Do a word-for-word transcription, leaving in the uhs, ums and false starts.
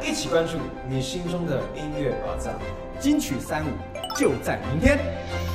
一起关注你心中的音乐宝藏。 金曲三五就在明天。